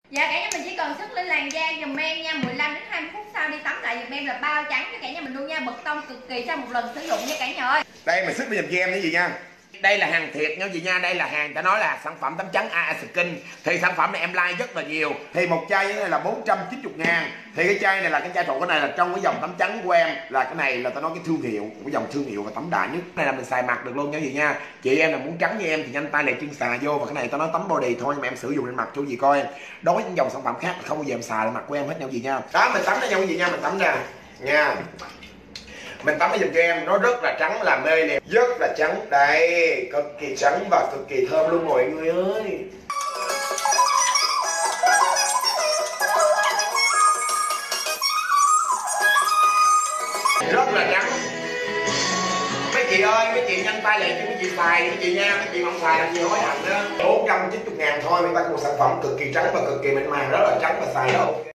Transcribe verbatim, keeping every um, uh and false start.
Dạ cả nhà mình chỉ cần sức lên làn da giùm em nha, mười lăm đến hai mươi phút sau đi tắm lại giùm em là bao trắng cho cả nhà mình luôn nha, bật tông cực kỳ sau một lần sử dụng nha cả nhà ơi. Đây mình sức lên giùm cho em cái gì nha. Đây là hàng thiệt nha chị nha, đây là hàng ta nói là sản phẩm tắm trắng a a Skin. Thì sản phẩm này em like rất là nhiều. Thì một chai như thế này là bốn trăm chín mươi ngàn. Thì cái chai này là cái chai phụ, cái này là trong cái dòng tắm trắng của em. Là cái này là ta nói cái thương hiệu, cái dòng thương hiệu và tắm đại nhất. Cái này là mình xài mặt được luôn nha chị nha. Chị em là muốn trắng như em thì nhanh tay lại chân xà vô. Và cái này ta nói tắm body thôi nhưng mà em sử dụng lên mặt cho gì coi. Đối với những dòng sản phẩm khác không bao giờ em xài lên mặt của em hết nha chị nha. Đó mình tắm ra nhau cái gì nha, mình tắm ra nha. Mình tắm cái giùm cho em, nó rất là trắng là mê liền, rất là trắng, đây, cực kỳ trắng và cực kỳ thơm luôn mọi người ơi. Rất là trắng. Mấy chị ơi, mấy chị nhanh tay lại cho mấy chị xài đi mấy chị nha, mấy chị không xài làm gì hối hận đó. bốn trăm chín mươi ngàn thôi, mấy ta có một sản phẩm cực kỳ trắng và cực kỳ mịn màng, rất là trắng và xài đó ok.